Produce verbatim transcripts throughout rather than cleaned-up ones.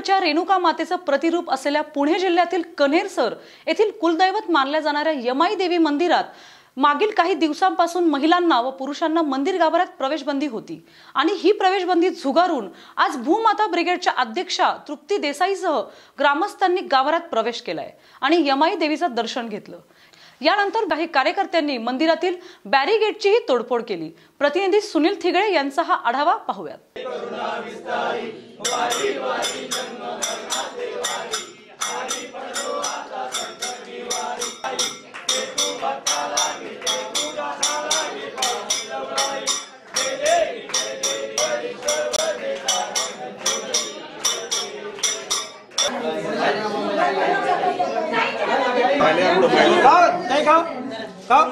महाराष्ट्राच्या रेणुका मातेचं प्रतिरूप असलेल्या पुणे जिल्ह्यातील कन्हेरसर येथील कुलदैवत मानल्या जाणाऱ्या यमाई देवी मंदिरात मागील काही दिवसांपासून महिलांना व पुरुषांना मंदिर गाभाऱ्यात प्रवेशबंदी होती आणि ही प्रवेशबंदी झुगारून आज भूमाता ब्रिगेडच्या अध्यक्षा तृप्ती देसाईसह ग्रामस्थांनी गाभाऱ्यात प्रवेश केलाय आणि यमाई देवीचं दर्शन घेतलं। यानंतर काही कार्यकर्त्यांनी मंदिरातील बॅरिगेटचीही तोडफोड केली। प्रतिनिधी सुनील थिगळे यांचा हा आढावा पाहूयात। नहीं खाओ खाओ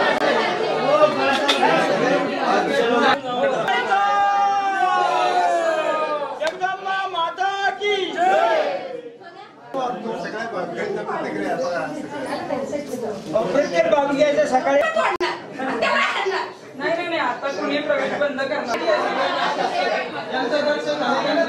जगदम्बा माता की प्रत्येक बाबी घ्यायचं सकाळी नाही नाही नाही आता तुम्ही प्रवेश बंद करणार यांचं दर्शन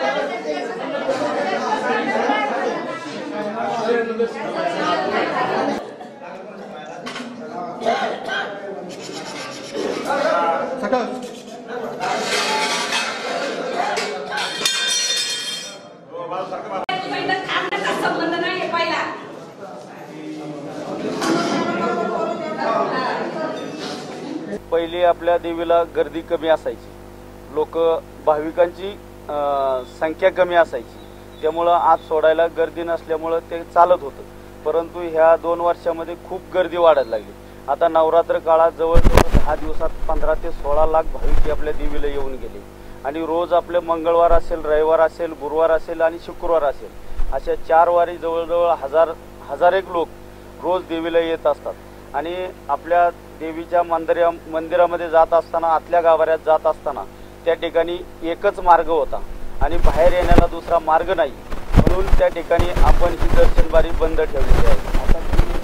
पहिली आपल्या देवीला गर्दी कमी असायची, लोक भाविकांची संख्या कमी असायची, त्यामुळं आज सोडायला गर्दी नसल्यामुळं ते चालत होतं। परंतु ह्या दोन वर्षामध्ये खूप गर्दी वाढत लागली। आता नवरात्र काळात जवळजवळ दहा दिवसात पंधरा ते सोळा लाख भाविक आपल्या देवीला येऊन गेले आणि रोज आपले मंगळवार असेल, रविवार असेल, गुरुवार असेल आणि शुक्रवार असेल अशा चार वारी जवळजवळ हजार हजार एक लोक रोज देवीला येत असतात। आणि आपल्या देवीच्या मंदिरा मंदिरामध्ये जात असताना, आतल्या गाभाऱ्यात जात असताना त्या ठिकाणी एकच मार्ग होता आणि बाहेर येण्याला दुसरा मार्ग नाही, म्हणून त्या ठिकाणी आपण ही दर्शनबारी बंद ठेवलेली आहे। आता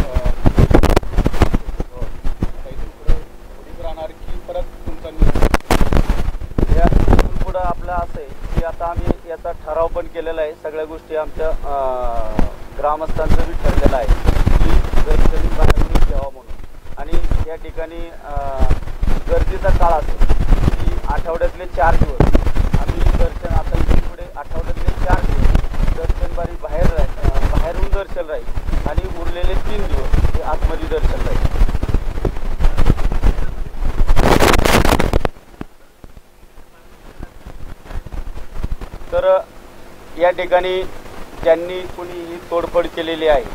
राहणार की परत तुमचा या पुढं आपलं असं आहे की आता आम्ही याचा ठराव पण केलेला आहे। सगळ्या गोष्टी आमच्या ग्रामस्थांचं बी ठरलेलं आहे की दर्शन बाहेर ठेवा म्हणून। आणि या ठिकाणी गर्दीचा काळ असेल की आठवड्यातले चार दिवस आम्ही दर्शन, आता इथे पुढे आठवड्यातले चार दिवस दर्शनबारी बाहेर राहील, बाहेरून दर्शन राहील आणि उरलेले तीन दिवस हे आतमध्ये दर्शन राहील। तर या ठिकाणी ज्यांनी कोणी ही तोडफोड केलेली आहे,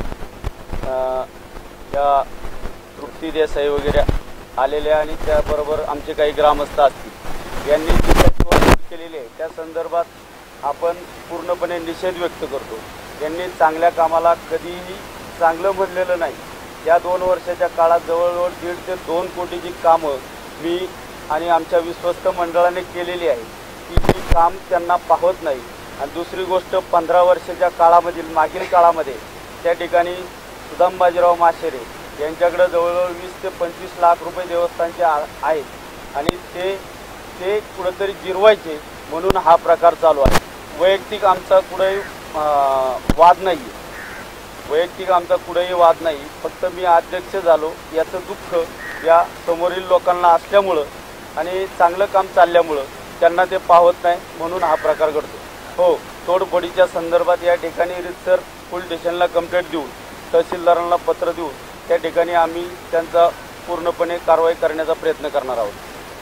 त्या तृप्ती देसाई वगैरे आलेले आणि त्याबरोबर आमचे काही ग्रामस्थ असतील, यांनी जी तोडफोड केलेली आहे त्या संदर्भात आपण पूर्णपणे निषेध व्यक्त करतो। यांनी चांगल्या कामाला कधीही चांगलं म्हणलेलं नाही। या दोन वर्षाच्या काळात जवळजवळ दीड ते दोन कोटीची कामं मी आणि आमच्या विश्वस्त मंडळाने केलेली आहे, की जी काम त्यांना पाहत नाही। आणि दुसरी गोष्ट, पंधरा वर्षाच्या काळामधील मागील काळामध्ये त्या ठिकाणी सुदाम बाजीराव माशेरे यांच्याकडे जवळजवळ वीस ते पंचवीस लाख रुपये देवस्थानचे आहेत आणि ते ते कुठंतरी जिरवायचे म्हणून हा प्रकार चालू आहे। वैयक्तिक आमचा कुठेही वाद नाही आहे, वैयक्तिक आमचा कुठेही वाद नाही, फक्त मी अध्यक्ष झालो याचं दुःख या समोरील लोकांना असल्यामुळं आणि चांगलं काम चालल्यामुळं त्यांना ते पाहत नाही म्हणून हा प्रकार घडतो। हो, तोडफोडीच्या संदर्भात या ठिकाणी रितसर पोलीस स्टेशनला कंप्लेंट देऊन, तहसीलदारांना पत्र देऊन त्या ठिकाणी आम्ही त्यांचा पूर्णपणे कारवाई करण्याचा प्रयत्न करणार आहोत।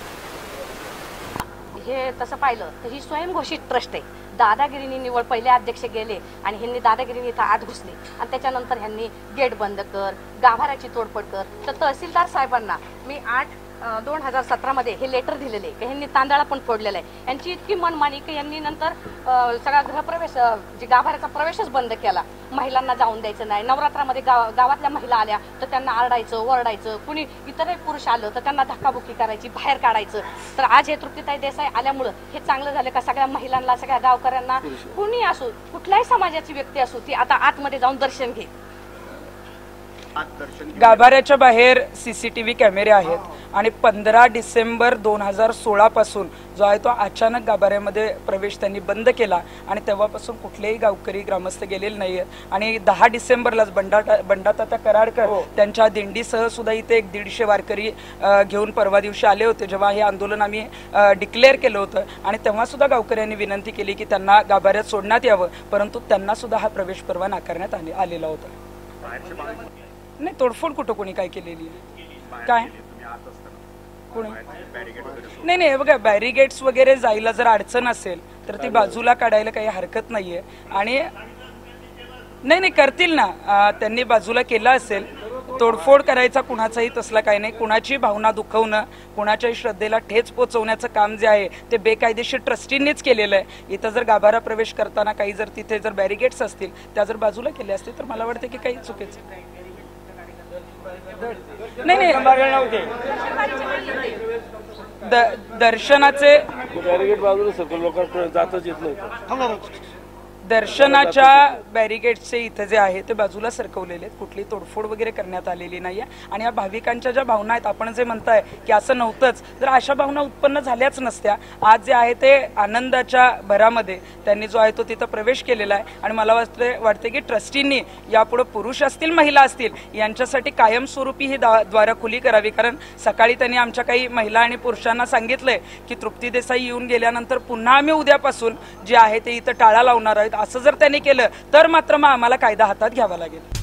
हे तसं पाहिलं तर ही स्वयंघोषित ट्रस्ट आहे। दादागिरीने निवड पहिले अध्यक्ष गेले आणि ह्यांनी दादागिरीने इथं आत घुसले आणि त्याच्यानंतर ह्यांनी गेट बंद कर, गाभाऱ्याची तोडफोड कर। तर तहसीलदार साहेबांना मी आठ दोन हजार सतरामध्ये हे लेटर दिलेले की ह्यांनी तांदळा पण फोडलेला आहे। यांची इतकी मनमानी की यांनी नंतर सगळा गृहप्रवेश, जे गाभाऱ्याचा प्रवेशच बंद केला, महिलांना जाऊन द्यायचं नाही। नवरात्रामध्ये गाव गावातल्या महिला आल्या तर त्यांना आरडायचं, ओरडायचं, कुणी इतरही पुरुष आलं तर त्यांना धक्काबुक्की करायची, बाहेर काढायचं। तर आज हे तृप्तीताई देसाई आल्यामुळं हे चांगलं झालं का सगळ्या महिलांना, सगळ्या गावकऱ्यांना, कुणी असो, कुठल्याही समाजाची व्यक्ती असो, ती आता आतमध्ये जाऊन दर्शन घे। गाभाऱ्याच्या बाहेर सीसीटीव्ही कॅमेरे आहेत आणि पंधरा डिसेंबर दोन हजार सोळा पासून जो आहे तो अचानक गाभाऱ्यामध्ये प्रवेश त्यांनी बंद केला आणि तेव्हापासून कुठलेही गावकरी ग्रामस्थ गेलेले नाही आहेत. आणि दहा डिसेंबरलाच बंडाता बंडाताता कराडकर त्यांच्या दिंडीसह सुद्धा इथे एक दीडशे वारकरी घेऊन परवा दिवशी आले होते, जेव्हा हे आंदोलन आम्ही डिक्लेअर केलं होतं. आणि तेव्हा सुद्धा गावकऱ्यांनी विनंती केली की त्यांना गाभाऱ्यात सोडण्यात यावं, परंतु त्यांना सुद्धा हा प्रवेश परवा नाकारण्यात आले आलेला होता. नाही, तोडफोड कुठं कोणी काय केलेली आहे? काय कोणी नाही नाही बघा, बॅरिगेट्स वगैरे जायला जर अडचण असेल तर ती बाजूला काढायला काही हरकत नाहीये. आणि नाही नाही करतील ना, त्यांनी बाजूला केला असेल. तोडफोड करायचा कुणाचाही तसला काही नाही. कुणाची भावना दुखवणं, कुणाच्याही श्रद्धेला ठेच पोचवण्याचं काम जे आहे ते बेकायदेशीर ट्रस्टींनीच केलेलं आहे. इथं जर गाभारा प्रवेश करताना काही जर तिथे जर बॅरिगेट्स असतील त्या जर बाजूला केल्या असतील तर मला वाटतं की काही चुकीचं नाही नाही. दर्शनाचे बॅरिगेट बाजूला सरकून लोकांना जातच येत नव्हतं. दर्शनाच्या बॅरिगेट्सचे इथे जे आहे ते बाजूला सरकवलेले आहेत, कुठली तोडफोड वगैरे करण्यात आलेली नाही आहे. आणि या भाविकांच्या ज्या भावना आहेत, आपण जे म्हणताय की असं नव्हतंच, जर अशा भावना उत्पन्न झाल्याच नसत्या. आज जे आहे ते आनंदाच्या भरामध्ये त्यांनी जो आहे तो तिथं प्रवेश केलेला आहे. आणि मला वाटते वाटते की ट्रस्टींनी यापुढे पुरुष असतील महिला असतील यांच्यासाठी कायमस्वरूपी ही द्वार खुली करावी. कारण सकाळी त्यांनी आमच्या काही महिला आणि पुरुषांना सांगितलंय की तृप्ती देसाई येऊन गेल्यानंतर पुन्हा आम्ही उद्यापासून जे आहे ते इथं टाळा लावणार आहेत. असं जर त्यांनी केलं तर मात्र मग आम्हाला कायदा हातात घ्यावा लागेल.